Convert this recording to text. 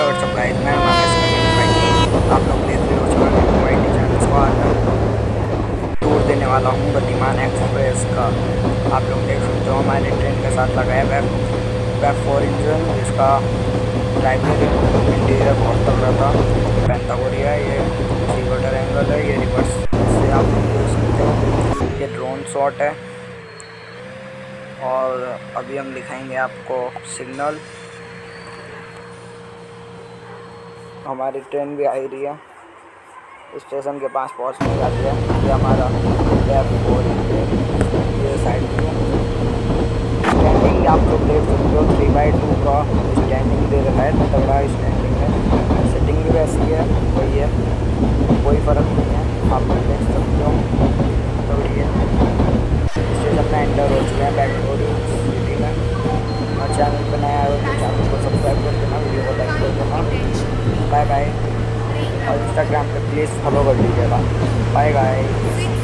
Hello what's up guys, मैं भाई आप लोग देख रहे हो चैनल चैनल को। आज मैं टूर देने वाला हूँ गतिमान एक्सप्रेस का। आप लोग देख सकते हो हमारे ट्रेन के साथ लगा है वेब 4 इंजन, जिसका ड्राइवर इंटीरियर बहुत तगड़ा था। पेंटागोरिया, ये थ्री क्वार्टर एंगल है, ये रिवर्स से आप लोग देख सकते हो। ये ड्रोन शॉट है और अभी हम दिखाएंगे आपको सिग्नल। हमारी ट्रेन भी आ रही है, स्टेशन के पास पहुंचने वाली है। ये हमारा वेब 4 ये साइड व्यू। स्टैंडिंग आप लोग देख सकते हो, 3/2 का स्टैंडिंग दे रखा है, तगड़ा स्टैंडिंग है। सेटिंग भी वैसी है, वही है, कोई फ़र्क नहीं है। आप लोग देख सकते हो। तो ये स्टेशन में एंटर हो चुके हैं बेंगलुरु सिटी में। और चैनल पर नया आए तो चैनल को सब्सक्राइब कर देना, वीडियो को लाइक कर देना। Bye bye. और इंस्टाग्राम पे प्लीज़ फॉलो कर लीजिएगा। Bye bye.